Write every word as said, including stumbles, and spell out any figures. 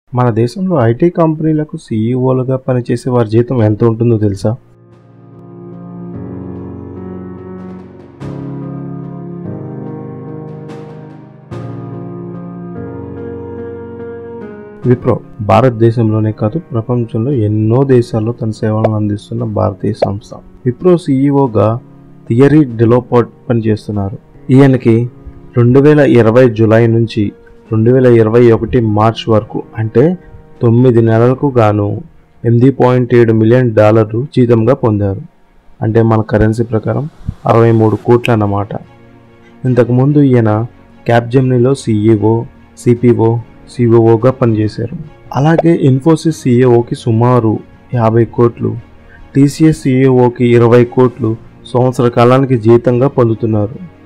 మన దేశంలో ఐటీ కంపెనీలకు సీఈఓలుగా పనిచేసే వారి జీతం ఎంత ఉంటుందో తెలుసా? విప్రో భారతదేశంలోనే కాదు ప్రపంచంలో ఎన్నో దేశాల్లో తన సేవలను అందిస్తున్న భారతీయ సంస్థ. విప్రో సీఈఓగా థియరీ డెలోపర్ట్ పనిచేస్తున్నారు. ఈయనకి రెండు వేల ఇరవై జూలై నుంచి రెండు వేల ఇరవై ఒకటి మార్చ్ వరకు అంటే తొమ్మిది నెలలకు గాను ఎనిమిది పాయింట్ ఏడు మిలియన్ డాలర్లు జీతంగా పొందారు. అంటే మన కరెన్సీ ప్రకారం అరవై మూడు కోట్లు అన్నమాట. ఇంతకుముందు ఈయన క్యాప్జెమినీలో సీఈఓ, సిపిఓ, సిఓఓగా పనిచేశారు. అలాగే ఇన్ఫోసిస్ సీఈఓకి సుమారు యాభై కోట్లు, టీసీఎస్ సీఈఓకి ఇరవై కోట్లు సంవత్సర కాలానికి జీతంగా పొందుతున్నారు.